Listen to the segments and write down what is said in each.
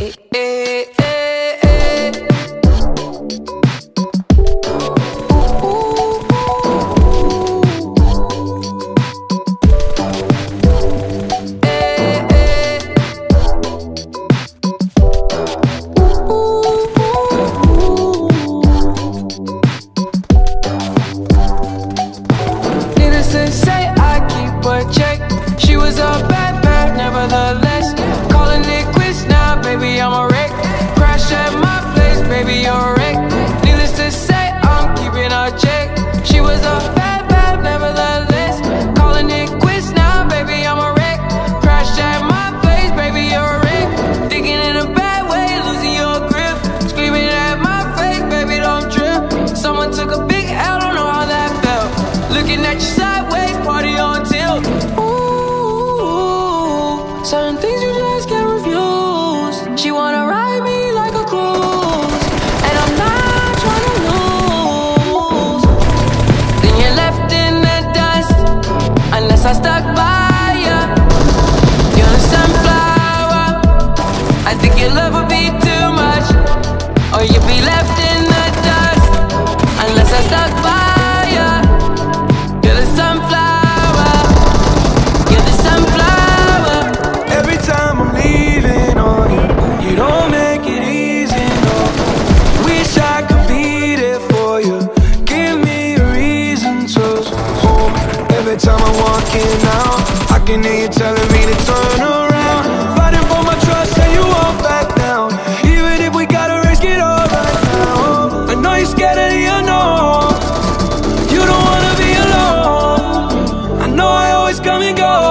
Certain things you just can't refuse. She wanna ride me like a cruise, and I'm not trying to lose. Then you're left in the dust, unless I stuck by ya. You're the sunflower. I think your love would be too much, or you'd be left in the dust, unless I stuck by ya. You're the sunflower. You're the sunflower. Every time I'm leaving on you, you don't make it easy, no. Wish I could be there for you. Give me a reason to hold. Every time I'm walking out, I can hear you telling me to turn around. Fighting for my trust and you won't back down. Even if we gotta risk it all right now. I know you're scared of the unknown. You don't wanna be alone. I know I always come and go,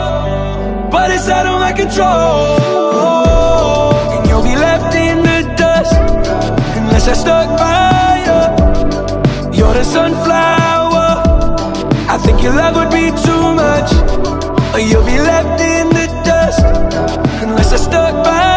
but it's out of my control. And you'll be left in the dust, unless I stuck by you. You're the sunflower. I think your love would be too much, or you'll be left in the dust, unless I stuck by